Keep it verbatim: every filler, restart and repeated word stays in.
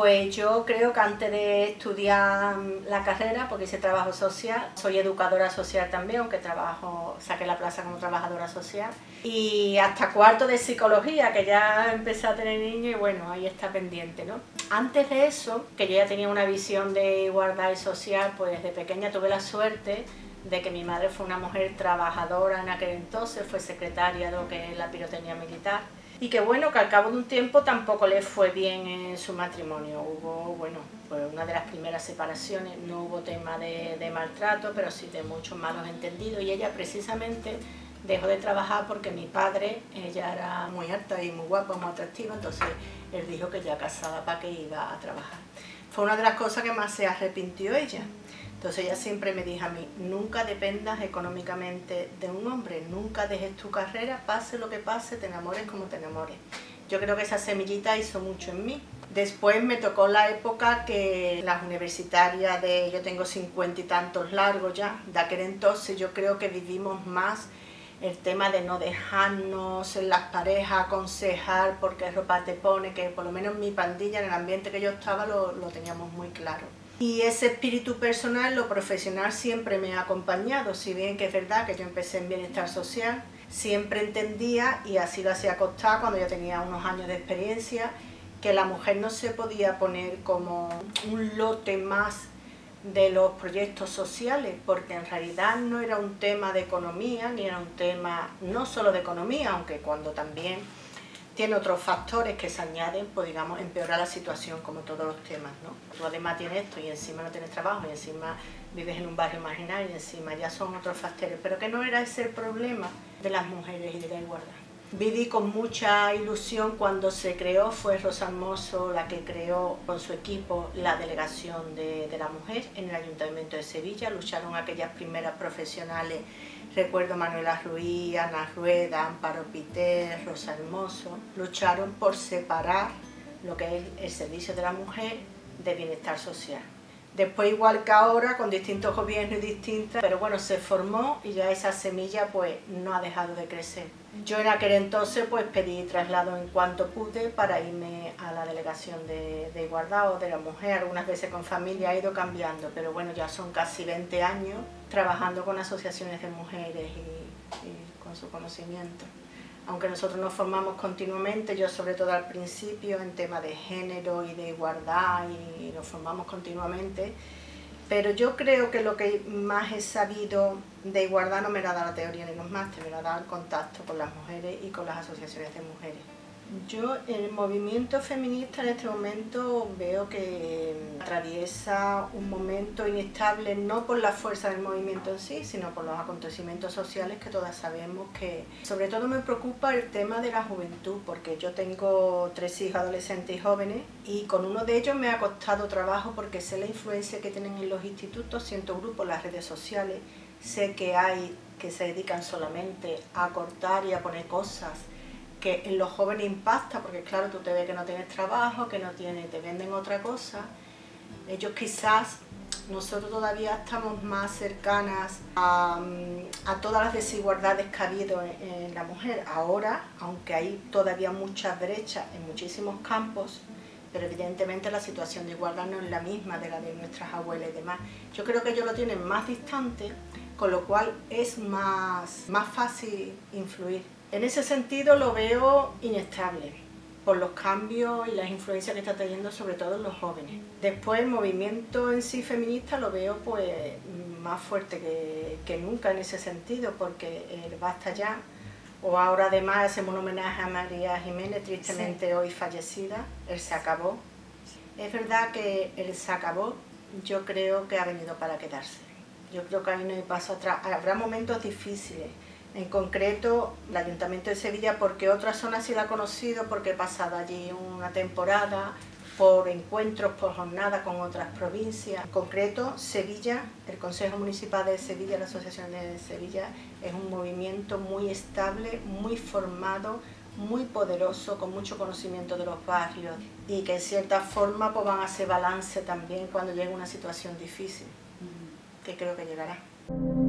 Pues yo creo que antes de estudiar la carrera, porque hice trabajo social, soy educadora social también, aunque trabajo, saqué la plaza como trabajadora social, y hasta cuarto de psicología, que ya empecé a tener niños y bueno, ahí está pendiente, ¿no? Antes de eso, que yo ya tenía una visión de igualdad y social, pues desde pequeña tuve la suerte de que mi madre fue una mujer trabajadora en aquel entonces, fue secretaria de lo que es la pirotecnia militar, y que bueno, que al cabo de un tiempo tampoco le fue bien en su matrimonio. Hubo, bueno, pues una de las primeras separaciones, no hubo tema de, de maltrato, pero sí de muchos malos entendidos, y ella precisamente dejó de trabajar porque mi padre, ella era muy alta y muy guapa, muy atractiva, entonces él dijo que ya casada para que iba a trabajar. Fue una de las cosas que más se arrepintió ella. Entonces ella siempre me dijo a mí, nunca dependas económicamente de un hombre, nunca dejes tu carrera, pase lo que pase, te enamores como te enamores. Yo creo que esa semillita hizo mucho en mí. Después me tocó la época que las universitarias de, yo tengo cincuenta y tantos largos ya, de aquel entonces yo creo que vivimos más el tema de no dejarnos en las parejas, aconsejar por qué ropa te pone, que por lo menos en mi pandilla, en el ambiente que yo estaba, lo, lo teníamos muy claro. Y ese espíritu personal, lo profesional siempre me ha acompañado, si bien que es verdad que yo empecé en bienestar social, siempre entendía, y así lo hacía constar cuando yo tenía unos años de experiencia, que la mujer no se podía poner como un lote más de los proyectos sociales, porque en realidad no era un tema de economía, ni era un tema no solo de economía, aunque cuando también tiene otros factores que se añaden, pues digamos, empeorar la situación como todos los temas, ¿no? Tú además tienes esto y encima no tienes trabajo y encima vives en un barrio marginal y encima ya son otros factores, pero que no era ese el problema de las mujeres y de la igualdad. Viví con mucha ilusión cuando se creó, fue Rosa Hermoso la que creó con su equipo la delegación de, de la mujer en el Ayuntamiento de Sevilla. Lucharon aquellas primeras profesionales, recuerdo Manuela Ruiz, Ana Rueda, Amparo Piter, Rosa Hermoso, lucharon por separar lo que es el servicio de la mujer de bienestar social. Después, igual que ahora, con distintos gobiernos y distintas, pero bueno, se formó y ya esa semilla pues no ha dejado de crecer. Yo en aquel entonces pues pedí traslado en cuanto pude para irme a la delegación de, de igualdad o de la mujer, algunas veces con familia ha ido cambiando, pero bueno, ya son casi veinte años trabajando con asociaciones de mujeres y, y con su conocimiento. Aunque nosotros nos formamos continuamente, yo sobre todo al principio en temas de género y de igualdad y nos formamos continuamente, pero yo creo que lo que más he sabido de igualdad no me lo ha dado la teoría ni los másteres, me lo ha dado el contacto con las mujeres y con las asociaciones de mujeres. Yo, el movimiento feminista en este momento veo que atraviesa un momento inestable, no por la fuerza del movimiento en sí, sino por los acontecimientos sociales que todas sabemos que... Sobre todo me preocupa el tema de la juventud, porque yo tengo tres hijos adolescentes y jóvenes, y con uno de ellos me ha costado trabajo porque sé la influencia que tienen en los institutos, siento grupos, las redes sociales, sé que hay que se dedican solamente a cortar y a poner cosas que en los jóvenes impacta, porque claro, tú te ves que no tienes trabajo, que no tienes, te venden otra cosa. Ellos quizás, nosotros todavía estamos más cercanas a, a todas las desigualdades que ha habido en, en la mujer. Ahora, aunque hay todavía muchas brechas en muchísimos campos, pero evidentemente la situación de igualdad no es la misma de la de nuestras abuelas y demás. Yo creo que ellos lo tienen más distante, con lo cual es más, más fácil influir. En ese sentido lo veo inestable, por los cambios y las influencias que está trayendo sobre todo en los jóvenes. Después el movimiento en sí feminista lo veo pues más fuerte que, que nunca en ese sentido, porque el Basta Ya, o ahora además hacemos un homenaje a María Jiménez, tristemente sí, hoy fallecida, el Se Acabó. Es verdad que el Se Acabó yo creo que ha venido para quedarse. Yo creo que ahí no hay paso atrás. Habrá momentos difíciles. En concreto, el Ayuntamiento de Sevilla, porque otra zona sí la ha conocido, porque he pasado allí una temporada, por encuentros, por jornadas con otras provincias. En concreto, Sevilla, el Consejo Municipal de Sevilla, la Asociación de Sevilla, es un movimiento muy estable, muy formado, muy poderoso, con mucho conocimiento de los barrios y que en cierta forma pues, van a hacer balance también cuando llegue una situación difícil, que creo que llegará.